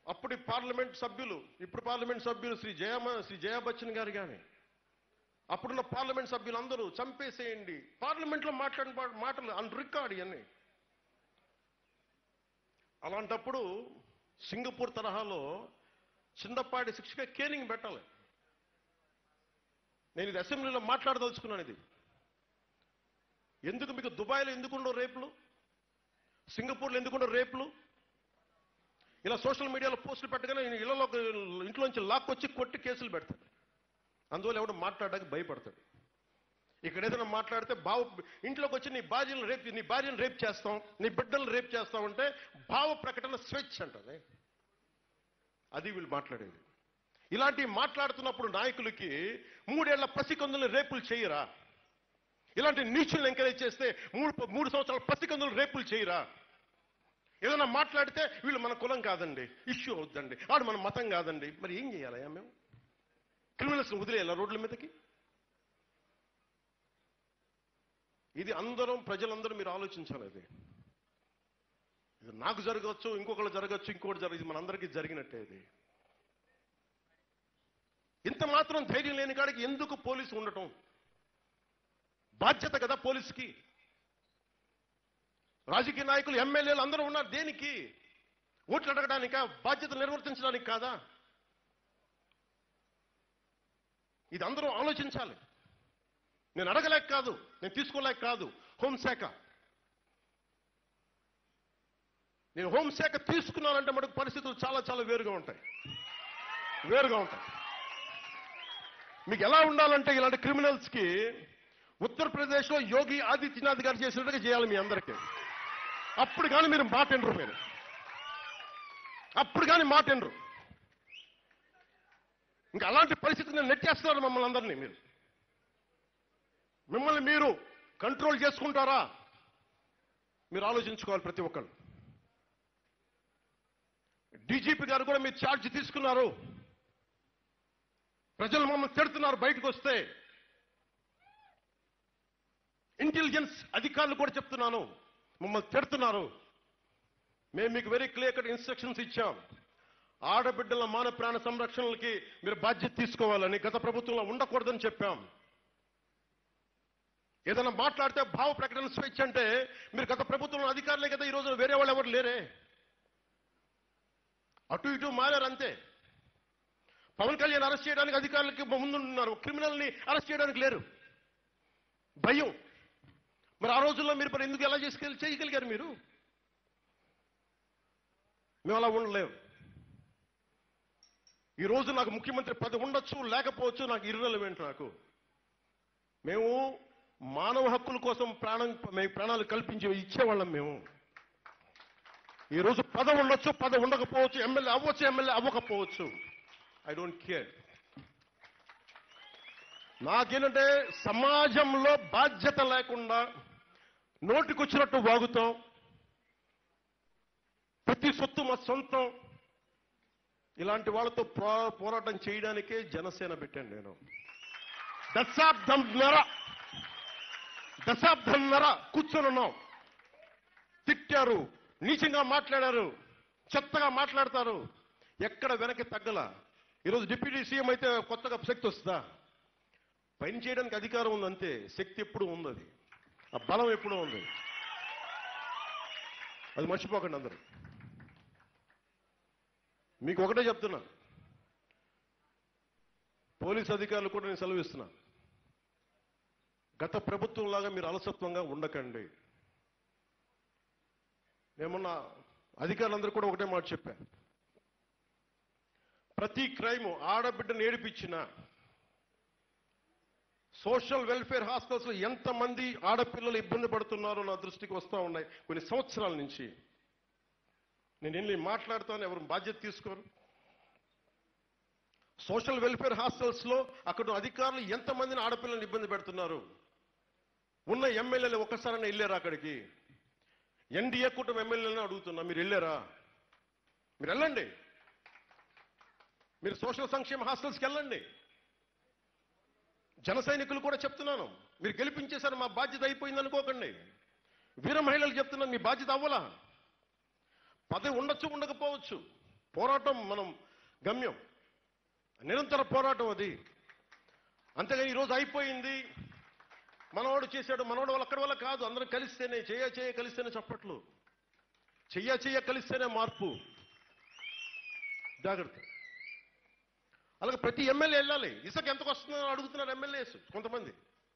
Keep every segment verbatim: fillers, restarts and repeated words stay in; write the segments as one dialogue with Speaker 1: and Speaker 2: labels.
Speaker 1: అప్పటి పార్లమెంట్ సభ్యులు, ఇప్పుడు పార్లమెంట్ సభ్యులు శ్రీ జయమ శ్రీ జయా బచ్చన్ గారు కానీ, అప్పుడున్న పార్లమెంట్ సభ్యులు అందరూ చంపేసేయండి, పార్లమెంట్లో మాట్లాడిన మాటలు అన్ రికార్డ్ ఇవన్నీ. అలాంటప్పుడు సింగపూర్ తరహాలో చిన్నపాటి శిక్షగా కేనింగ్ పెట్టాలి. నేను ఇది అసెంబ్లీలో మాట్లాడదలుచుకున్నాను. ఇది ఎందుకు మీకు దుబాయ్లో ఎందుకుండో రేపులు, సింగపూర్లో ఎందుకుండో రేపులు? ఇలా సోషల్ మీడియాలో పోస్టులు పెట్టగానే ఇళ్లలో ఇంట్లోంచి లాక్కొచ్చి కొట్టి కేసులు పెడతాడు. అందువల్ల ఎవడు మాట్లాడడానికి భయపడతాడు. ఇక్కడ ఏదైనా మాట్లాడితే భావ ఇంట్లోకి వచ్చి నీ భార్యను రేప్ నీ భార్యను రేప్ చేస్తాం, నీ బిడ్డలను రేప్ చేస్తామంటే భావ ప్రకటన స్వేచ్ఛ అంటది. అది వీళ్ళు మాట్లాడేది. ఇలాంటివి మాట్లాడుతున్నప్పుడు నాయకులకి మూడేళ్ల పసికందులను రేపులు చేయరా? ఇలాంటి నీచులను ఎంకరేజ్ చేస్తే మూడు మూడు సంవత్సరాల పసికందులు రేపులు చేయరా? ఏదైనా మాట్లాడితే వీళ్ళు మన కులం కాదండి, ఇష్యూ అవుద్దండి, వాడు మన మతం కాదండి. మరి ఏం చేయాలయ్యా మేము? క్రిమినల్స్ని వదిలేయాలా రోడ్ల మీదకి? ఇది అందరం ప్రజలందరూ మీరు ఆలోచించాలి. ఇది ఇది నాకు జరగవచ్చు, ఇంకొకరు జరగచ్చు, ఇంకొకటి జరగదు, ఇది మనందరికీ జరిగినట్టే. ఇది ఇంత మాత్రం ధైర్యం లేని కాడికి ఎందుకు పోలీసు ఉండటం? బాధ్యత కదా పోలీసుకి. రాజకీయ నాయకులు, ఎమ్మెల్యేలు అందరూ ఉన్నారు దేనికి? ఓట్లు అడగడానికా? బాధ్యత నిర్వర్తించడానికి కాదా? ఇది అందరూ ఆలోచించాలి. నేను అడగలేక కాదు, నేను తీసుకోలేక కాదు. హోంశాఖ నేను హోంశాఖ తీసుకున్నానంటే మనకు పరిస్థితులు చాలా చాలా వేరుగా ఉంటాయి వేరుగా ఉంటాయి. మీకు ఎలా ఉండాలంటే ఇలాంటి క్రిమినల్స్ కి ఉత్తరప్రదేశ్ లో యోగి ఆదిత్యనాథ్ గారు చేసినట్టుగా చేయాలి మీ అందరికీ. అప్పుడు కానీ మీరు మాట వినరు. మీరు అప్పుడు కానీ మాట వినరు. ఇంకా అలాంటి పరిస్థితిని నెట్టేస్తున్నారు మమ్మల్ని అందరినీ. మీరు మిమ్మల్ని మీరు కంట్రోల్ చేసుకుంటారా? మీరు ఆలోచించుకోవాలి ప్రతి ఒక్కరు. డీజీపీ గారు కూడా మీరు ఛార్జ్ తీసుకున్నారు. ప్రజలు మమ్మల్ని తిడుతున్నారు బయటకు వస్తే. ఇంటెలిజెన్స్ అధికారులు కూడా చెప్తున్నాను, మమ్మల్ని తిడుతున్నారు. మేము మీకు వెరీ క్లియర్ కట్ ఇన్స్ట్రక్షన్స్ ఇచ్చాం. ఆడబిడ్డల మాన ప్రాణ సంరక్షణలకి మీరు బాధ్యత తీసుకోవాలని. గత ప్రభుత్వంలో ఉండకూడదని చెప్పాం. ఏదైనా మాట్లాడితే భావ ప్రకటన స్వేచ్ఛ అంటే మీరు గత ప్రభుత్వంలో అధికారులే కదా, ఈ రోజు వేరే వాళ్ళు ఎవరు లేరే. అటు ఇటు మారారు అంతే. పవన్ కళ్యాణ్ అరెస్ట్ చేయడానికి అధికారులకి ముందున్నారు, క్రిమినల్ని అరెస్ట్ చేయడానికి లేరు. భయం. మరి ఆ రోజుల్లో మీరు మరి ఎందుకు ఎలా చేసుకెళ్ళి చేయగలిగారు? మీరు మేము అలా ఉండలేము. ఈ రోజు నాకు ముఖ్యమంత్రి పదవి ఉండొచ్చు, లేకపోవచ్చు, నాకు ఇర్రెలవెంట్. నాకు మేము మానవ హక్కుల కోసం ప్రాణం మేము ప్రాణాలు కల్పించి ఇచ్చేవాళ్ళం. మేము ఈ రోజు పదవి ఉండొచ్చు, పదవి ఉండకపోవచ్చు, ఎమ్మెల్యే అవ్వచ్చు, ఎమ్మెల్యే అవ్వకపోవచ్చు. I don't care. నాకేంటంటే సమాజంలో బాధ్యత లేకుండా నోటికొచ్చినట్టు వాగుతాం. ప్రతి సొత్తు మా సొంతం. ఇలాంటి వాళ్ళతో పోరాటం చేయడానికే జనసేన పెట్టాను నేను. దశాబ్దంన్నర దశాబ్దంన్నర కూర్చొని ఉన్నాం. తిట్టారు, నీచంగా మాట్లాడారు, చెత్తగా మాట్లాడతారు. ఎక్కడ వెనక్కి తగ్గల. ఈరోజు డిప్యూటీ సీఎం అయితే కొత్తగా శక్తి వస్తుందా? పని చేయడానికి అధికారం ఉంది అంతే, శక్తి ఎప్పుడు ఉంది. అది ఆ బలం ఎప్పుడూ ఉంది. అది మర్చిపోకండి అందరూ. మీకు ఒకటే చెప్తున్నా, పోలీస్ అధికారులు కూడా నేను సెలవిస్తున్నా, గత ప్రభుత్వంలాగా మీరు అలసత్వంగా ఉండకండి. మేమున్న అధికారులందరూ కూడా ఒకటే మాట చెప్పాను. ప్రతి క్రైమ్ ఆడబిడ్డను ఏడిపించిన సోషల్ వెల్ఫేర్ హాస్టల్స్ లో ఎంతమంది ఆడపిల్లలు ఇబ్బంది పడుతున్నారో నా దృష్టికి వస్తూ ఉన్నాయి. కొన్ని సంవత్సరాల నుంచి నేను వెళ్ళి మాట్లాడతాను, ఎవరు బాధ్యత తీసుకోరు. సోషల్ వెల్ఫేర్ హాస్టల్స్ లో అక్కడ అధికారులు ఎంతమందిని ఆడపిల్లల్ని ఇబ్బంది పెడుతున్నారు. ఉన్న ఎమ్మెల్యేలు ఒక్కసారైనా వెళ్ళారా అక్కడికి? ఎన్డీఏ కూటమి ఎమ్మెల్యేలను అడుగుతున్నా, మీరు వెళ్ళారా? మీరు వెళ్ళండి. మీరు సోషల్ సంక్షేమ హాస్టల్స్కి వెళ్ళండి. జన సైనికులు కూడా చెప్తున్నాను, మీరు గెలిపించేశారు, మా బాధ్యత అయిపోయింది అనుకోకండి. వీర మహిళలు చెప్తున్నాను, మీ బాధ్యత అవ్వలా. పదవి ఉండొచ్చు, ఉండకపోవచ్చు. పోరాటం మనం గమ్యం, నిరంతర పోరాటం అది. అంతేగాని ఈరోజు అయిపోయింది, మనవాడు చేశాడు, మనవాడు వాళ్ళు అక్కడి వల్ల కాదు. అందరం కలిస్తేనే, చెయ్య చెయ్య కలిస్తేనే చప్పట్లు, చెయ్య చెయ్య కలిస్తేనే మార్పు. జాగ్రత్త. అలాగే ప్రతి ఎమ్మెల్యే వెళ్ళాలి. ఇసుక ఎంతకు వస్తుందని అడుగుతున్నారు ఎమ్మెల్యేస్ కొంతమంది.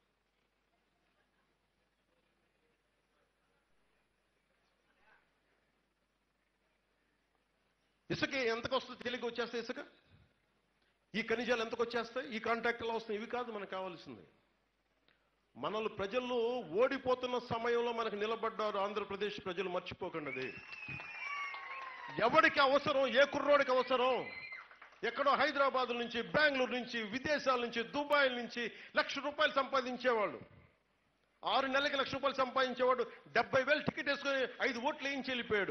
Speaker 1: ఇసుక ఎంతకు వస్తుంది తెలియక వచ్చేస్తాయి ఇసుక. ఈ ఖనిజాలు ఎంతకు వచ్చేస్తాయి, ఈ కాంట్రాక్టులు వస్తాయి. ఇవి కాదు మనకు కావాల్సింది. మనల్ని ప్రజలు ఓడిపోతున్న సమయంలో మనకు నిలబడ్డారు ఆంధ్రప్రదేశ్ ప్రజలు, మర్చిపోకండి. ఎవరికి అవసరం, ఏ కుర్రోడికి అవసరం, ఎక్కడో హైదరాబాద్ నుంచి, బెంగళూరు నుంచి, విదేశాల నుంచి, దుబాయ్ నుంచి లక్ష రూపాయలు సంపాదించేవాళ్ళు, ఆరు నెలలకి లక్ష రూపాయలు సంపాదించేవాడు డెబ్బై వేలు టికెట్ వేసుకుని ఐదు ఓట్లు వేయించి వెళ్ళిపోయాడు.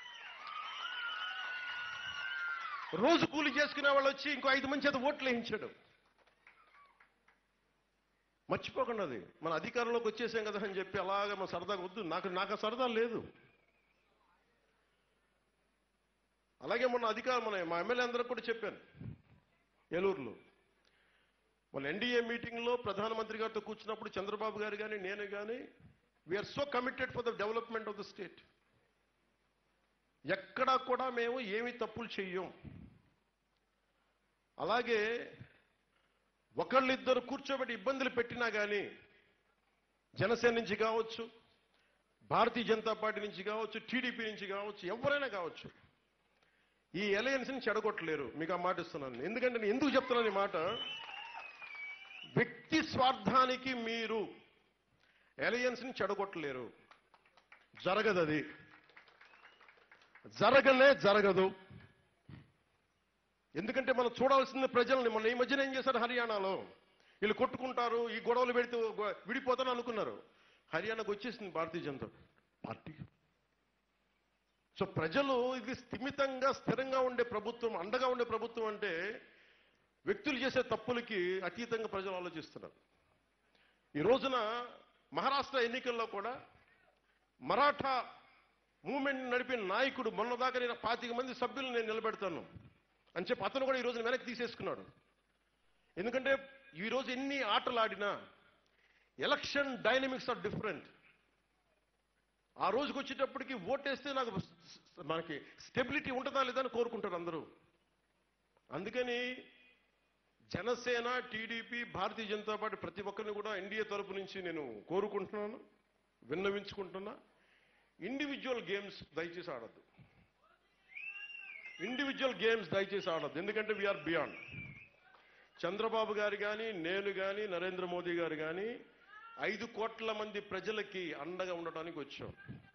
Speaker 1: రోజు కూలి చేసుకునే వాళ్ళు వచ్చి ఇంకో ఐదు మంది చేత ఓట్లు వేయించాడు. మర్చిపోకండి అది. మన అధికారంలోకి వచ్చేసాం కదా అని చెప్పి అలాగే మన సరదాగా వద్దు. నాకు నాకు సరదా లేదు. అలాగే మొన్న అధికారం మన మా ఎమ్మెల్యే అందరూ కూడా చెప్పాను ఏలూరులో. మన ఎన్డీఏ మీటింగ్లో ప్రధానమంత్రి గారితో కూర్చున్నప్పుడు చంద్రబాబు గారు కానీ నేను కానీ we're so committed for the development of the state. ఎక్కడా కూడా మేము ఏమీ తప్పులు చెయ్యం. అలాగే ఒకళ్ళిద్దరు కూర్చోబెట్టి ఇబ్బందులు పెట్టినా కానీ జనసేన నుంచి కావచ్చు, భారతీయ జనతా పార్టీ నుంచి కావచ్చు, టీడీపీ నుంచి కావచ్చు, ఎవరైనా కావచ్చు, ఈ అలయన్స్ని చెడగొట్టలేరు. మీకు ఆ మాట ఇస్తున్నాను. ఎందుకంటే నేను ఎందుకు చెప్తున్నాను ఈ మాట, వ్యక్తి స్వార్థానికి మీరు అలయన్స్ని చెడగొట్టలేరు. జరగదు, అది జరగలే జరగదు. ఎందుకంటే మనం చూడాల్సిన ప్రజల్ని. మన ఈ మధ్యన ఏం చేశారు హర్యానాలో, వీళ్ళు కొట్టుకుంటారు, ఈ గొడవలు పెడితే విడిపోతాను అనుకున్నారు. హర్యానాకు వచ్చేసింది భారతీయ జనతా పార్టీ. సో ప్రజలు ఇది స్థిమితంగా స్థిరంగా ఉండే ప్రభుత్వం, అండగా ఉండే ప్రభుత్వం అంటే వ్యక్తులు చేసే తప్పులకి అతీతంగా ప్రజలు ఆలోచిస్తున్నారు. ఈ రోజున మహారాష్ట్ర ఎన్నికల్లో కూడా మరాఠా మూవ్మెంట్ నడిపిన నాయకుడు మొన్నదాకా నేను పాతిక మంది సభ్యులు నేను నిలబెడతాను అని చెప్పి అతను కూడా ఈ రోజు వెనక్కి తీసేసుకున్నాడు. ఎందుకంటే ఈరోజు ఎన్ని ఆటలు ఆడినా ఎలక్షన్ డైనమిక్స్ ఆర్ డిఫరెంట్. ఆ రోజుకి వచ్చేటప్పటికి ఓటేస్తే నాకు మనకి స్టెబిలిటీ ఉంటుందా లేదా అని కోరుకుంటారు అందరూ. అందుకని జనసేన, టీడీపీ, భారతీయ జనతా పార్టీ ప్రతి ఒక్కరిని కూడా ఎన్డీఏ తరపు నుంచి నేను కోరుకుంటున్నాను, విన్నవించుకుంటున్నా. ఇండివిజువల్ గేమ్స్ దయచేసి ఆడద్దు. ఇండివిజువల్ గేమ్స్ దయచేసి ఆడద్దు. ఎందుకంటే వీఆర్ బియాండ్. చంద్రబాబు గారు కానీ, నేను కానీ, నరేంద్ర మోదీ గారు కానీ ఐదు కోట్ల మంది ప్రజలకి అండగా ఉండటానికి వచ్చాం.